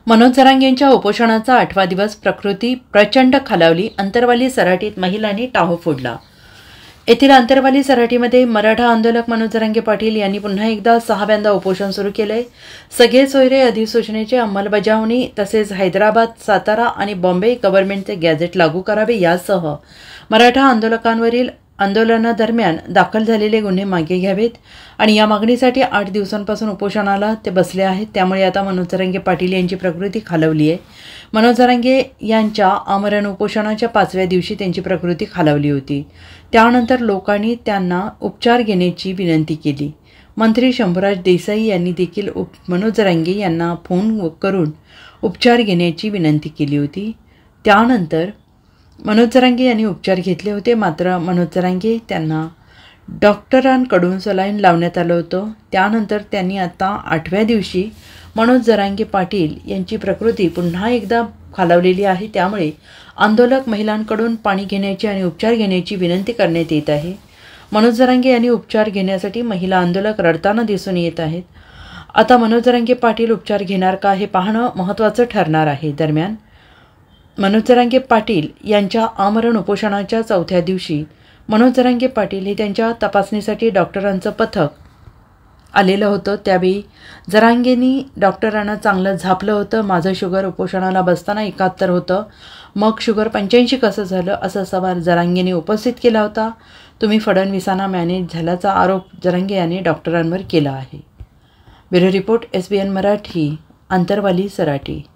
मनोज जरांगे यांच्या उपोषणाचा 8वा दिवस. प्रकृती प्रचंड खालावली. अंतरवाली सराटीत महिलांनी टाहो फोडला. येथील अंतरवाली सराटीमध्ये मराठा आंदोलक मनोज जरांगे पाटील यांनी पुन्हा एकदा 6व्यांदा उपोषण सुरू केले. सगळे सोयरे अधिसूचनेची अंमलबजावणी तसेच हैदराबाद, सातारा आणि बॉम्बे गव्हर्नमेंटचे गॅझेट लागू करावे यासह मराठा आंदोलकांवरील आंदोलनादरम्यान दाखल झालेले गुन्हे मागे घ्यावेत आणि या मागणीसाठी 8 दिवसांपासून उपोषणाला ते बसले आहेत. त्यामुळे आता मनोज जरांगे पाटील यांची प्रकृती खालावली आहे. मनोज जरांगे यांच्या आमरण उपोषणाच्या 5व्या दिवशी त्यांची प्रकृती खालावली होती. त्यानंतर लोकांनी त्यांना उपचार घेण्याची विनंती केली. मंत्री शंभूराज देसाई यांनी देखील मनोज जरांगे यांना फोन करून उपचार घेण्याची विनंती केली होती. त्यानंतर मनोज जरांगे यांनी उपचार घेतले होते. मात्र मनोज जरांगे त्यांना डॉक्टरांकडून सलाईन लावण्यात आलं होतं. त्यानंतर त्यांनी आता 8व्या दिवशी मनोज जरांगे पाटील यांची प्रकृती पुन्हा एकदा खालावलेली आहे. त्यामुळे आंदोलक महिलांकडून पाणी घेण्याची आणि उपचार घेण्याची विनंती करण्यात येत आहे. मनोज जरांगे यांनी उपचार घेण्यासाठी महिला आंदोलक रडताना दिसून येत आहेत. आता मनोज जरांगे पाटील उपचार घेणार का हे पाहणं महत्त्वाचं ठरणार आहे. दरम्यान मनोज जरांगे पाटील यांच्या आमरण उपोषणाच्या 4थ्या दिवशी मनोज जरांगे पाटील हे त्यांच्या तपासणीसाठी डॉक्टरांचं पथक आलेलं होतं. त्यावेळी जरांगेंनी डॉक्टरांना चांगलं झापलं होतं. माझं शुगर उपोषणाला बसताना 71 होतं, मग शुगर 85 कसं झालं असा सवाल जरांगेंनी उपस्थित केला होता. तुम्ही फडणवीसांना मॅनेज झाल्याचा आरोप जरांगे यांनी डॉक्टरांवर केला आहे. Bureau report SBN Marathi, Antarwali Sarati.